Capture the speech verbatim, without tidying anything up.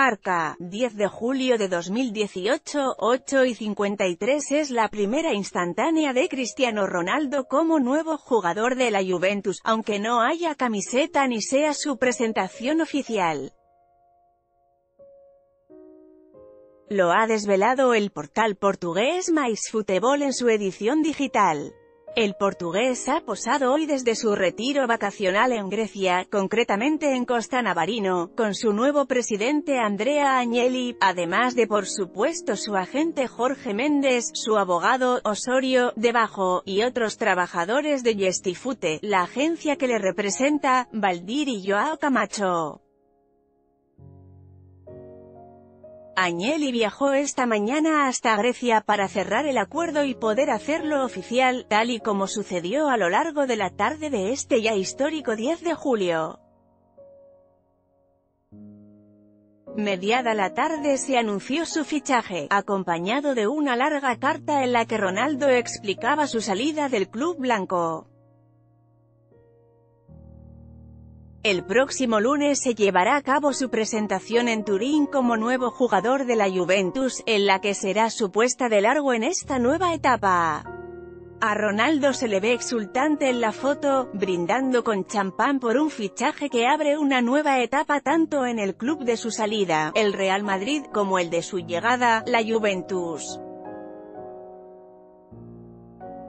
Marca, diez de julio de dos mil dieciocho, ocho y cincuenta y tres es la primera instantánea de Cristiano Ronaldo como nuevo jugador de la Juventus, aunque no haya camiseta ni sea su presentación oficial. Lo ha desvelado el portal portugués MyFootball en su edición digital. El portugués ha posado hoy desde su retiro vacacional en Grecia, concretamente en Costa Navarino, con su nuevo presidente Andrea Agnelli, además de por supuesto su agente Jorge Méndez, su abogado, Osorio, Debajo, y otros trabajadores de Gestifute, la agencia que le representa, Valdir y Joao Camacho. Agnelli viajó esta mañana hasta Grecia para cerrar el acuerdo y poder hacerlo oficial, tal y como sucedió a lo largo de la tarde de este ya histórico diez de julio. Mediada la tarde se anunció su fichaje, acompañado de una larga carta en la que Ronaldo explicaba su salida del club blanco. El próximo lunes se llevará a cabo su presentación en Turín como nuevo jugador de la Juventus, en la que será su puesta de largo en esta nueva etapa. A Ronaldo se le ve exultante en la foto, brindando con champán por un fichaje que abre una nueva etapa tanto en el club de su salida, el Real Madrid, como el de su llegada, la Juventus.